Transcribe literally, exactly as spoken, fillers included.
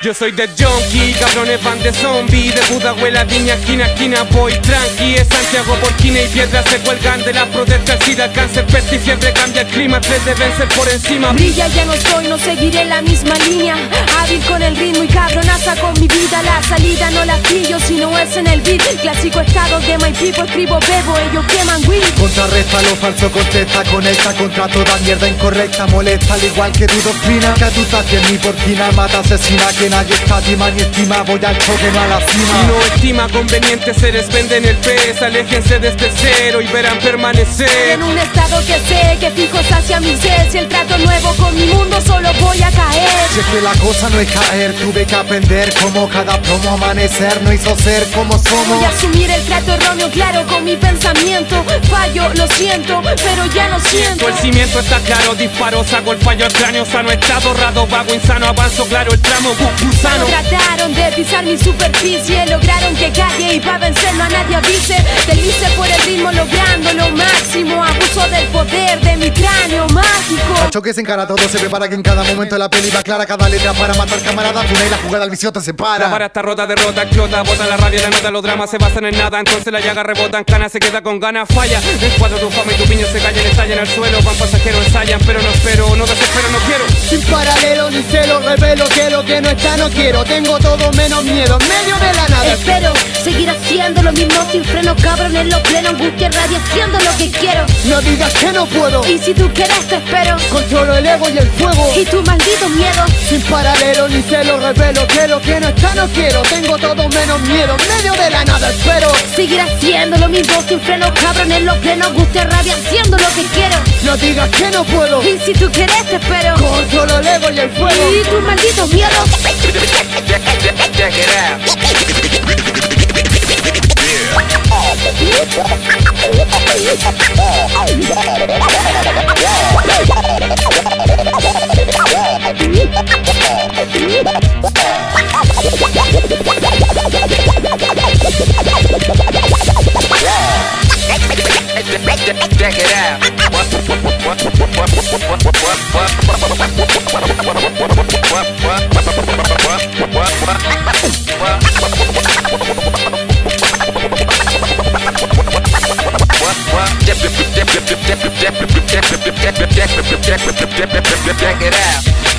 Yo soy de junkie, cabrones van de zombie. De Pudahuela, Viña, esquina, esquina, voy tranqui. Es Santiago, Porquina y piedras se cuelgan de la protesta, el sida, el cáncer, peste y fiebre. Cambia el clima, tres deben ser por encima. Brilla, ya no soy, no seguiré la misma línea. Hábil con el ritmo y cabronaza con mi vida. La salida no la pillo si no es en el beat. Clásico estado de my people, escribo, bebo, ellos queman weed. Contrarresta lo falso, contesta, conecta contra toda mierda incorrecta. Molesta al igual que tu doctrina. Que tú estás en mi porquina, mata, asesina. Que nadie estima ni estima, voy al choque, no a la cima. Si no estima conveniente se desvenden el pez. Aléjense de este cero y verán permanecer en un estado que sé que fijo hacia mi ser. Si el trato nuevo con mi mundo solo voy a caer. Si es que la cosa no es caer, tuve que aprender como cada plomo amanecer no hizo ser como somos. Voy a asumir el trato erróneo, claro, con mi pensamiento. Fallo, lo siento, pero ya no siento. El cimiento está claro, disparo, saco el fallo al cráneo. Sano estado, rado, vago, insano, avanzo claro el tramo, gusano. Trataron de pisar mi superficie, lograron que calle y pa' vencerlo a nadie avise. Delice por el ritmo logrando lo máximo. Abuso del poder de mi cráneo mágico. A choques en cara todo se prepara que en cada momento de la peli va clara. Cada letra para matar camaradas, una y la jugada al vicio te separa. La vara está rota, derrota, explota, bota la rabia, la nota, los dramas se basan en nada. Entonces la llaga rebota en cana, se queda con ganas, falla. En cuadro tu fama y tu piño se callan, estallan al suelo. Van pasajeros, ensayan, pero no espero, no desespero, no quiero. Sin paralelo ni celo, revelo que lo que no está no quiero. Tengo todo menos miedo, en medio de la nada. Espero seguir haciendo lo mismo sin freno, cabrón, en lo pleno, angustia, rabia, haciendo lo que quiero. No digas que no puedo, y si tú quieres te espero. Controlo el ego y el fuego, y tu maldito miedo. Sin paralelo ni celo, revelo que lo que no está no quiero. Tengo todo menos miedo, en medio de la nada espero. Seguir haciendo lo mismo sin freno, cabrón, en lo pleno, angustia, rabia, haciendo lo que quiero. No digas que no puedo, y si tú quieres te espero. Controlo el ego y el fuego, y tu maldito miedo. Check it out. Check it out. Check it out.